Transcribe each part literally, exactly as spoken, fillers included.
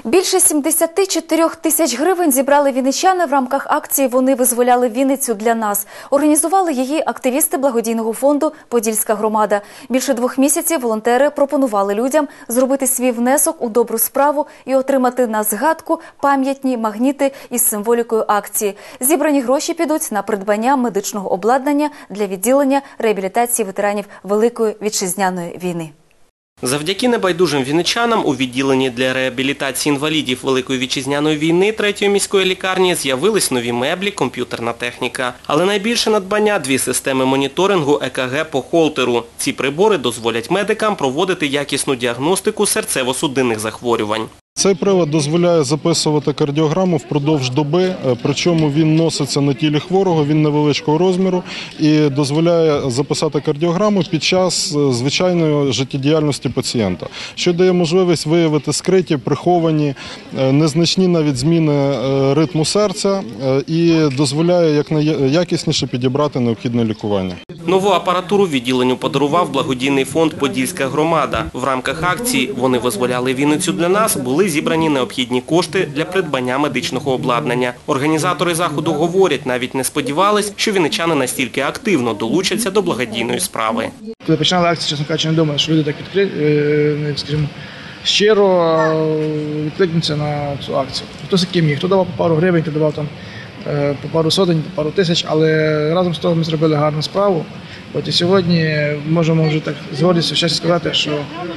Більше сімдесят чотири тисяч гривень зібрали вінничани в рамках акції «Вони визволяли Вінницю для нас». Організували її активісти благодійного фонду «Подільська громада». Більше двох місяців волонтери пропонували людям зробити свій внесок у добру справу і отримати на згадку пам'ятні магніти із символікою акції. Зібрані гроші підуть на придбання медичного обладнання для відділення реабілітації ветеранів Великої Вітчизняної війни. Завдяки небайдужим вінничанам у відділенні для реабілітації інвалідів Великої Вітчизняної війни третьої міської лікарні з'явились нові меблі, комп'ютерна техніка. Але найбільше надбання – дві системи моніторингу е ка ге по холтеру. Ці прибори дозволять медикам проводити якісну діагностику серцево-судинних захворювань. Цей прилад дозволяє записувати кардіограму впродовж доби, причому він носиться на тілі хворого, він невеличкого розміру і дозволяє записати кардіограму під час звичайної життєдіяльності пацієнта, що дає можливість виявити скриті, приховані, незначні навіть зміни ритму серця і дозволяє якнайякісніше підібрати необхідне лікування. Нову апаратуру відділенню подарував благодійний фонд «Подільська громада». В рамках акції «Вони визволяли Вінницю для нас» були зібрані необхідні кошти для придбання медичного обладнання. Організатори заходу говорять, навіть не сподівались, що вінничани настільки активно долучаться до благодійної справи. Коли починали акцію, чесно кажучи, не думали, що люди так відкриті, скажімо, щиро відкликнуться на цю акцію. Хто скільки міг, хто давав по пару гривень, хто давав там по пару сотень, по пару тисяч, але разом з того ми зробили гарну справу. От і сьогодні можемо вже так з гордістю щастя сказати, що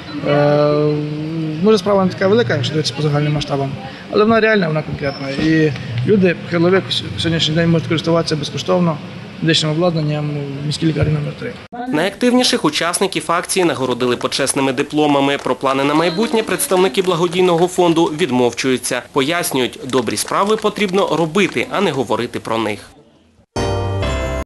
е, може справа не така велика, якщо дивитися по загальним масштабам, але вона реальна, вона конкретна. І люди, хиловик, сьогоднішній день можуть користуватися безкоштовно медичним обладнанням в міській лікарні номер три. Найактивніших учасників акції нагородили почесними дипломами. Про плани на майбутнє представники благодійного фонду відмовчуються. Пояснюють, добрі справи потрібно робити, а не говорити про них.